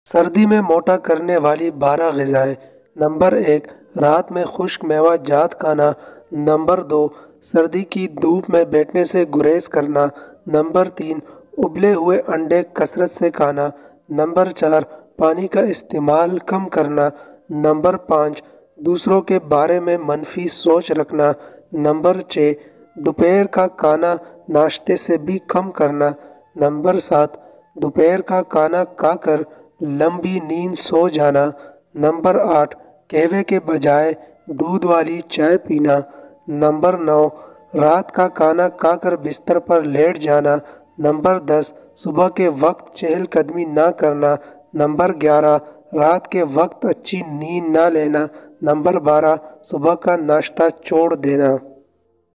सर्दी में मोटा करने वाली 12 ग़िज़ाएँ। नंबर 1, रात में खुश्क मेवा जात खाना। नंबर 2, सर्दी की धूप में बैठने से गुरेज करना। नंबर 3, उबले हुए अंडे कसरत से खाना। नंबर 4, पानी का इस्तेमाल कम करना। नंबर 5, दूसरों के बारे में मनफी सोच रखना। नंबर 6, दोपहर का खाना नाश्ते से भी कम करना। नंबर 7, दोपहर का खाना खाकर लंबी नींद सो जाना। नंबर 8, कहवे के बजाय दूध वाली चाय पीना। नंबर 9, रात का खाना खाकर बिस्तर पर लेट जाना। नंबर 10, सुबह के वक्त चहलकदमी ना करना। नंबर 11, रात के वक्त अच्छी नींद ना लेना। नंबर 12, सुबह का नाश्ता छोड़ देना।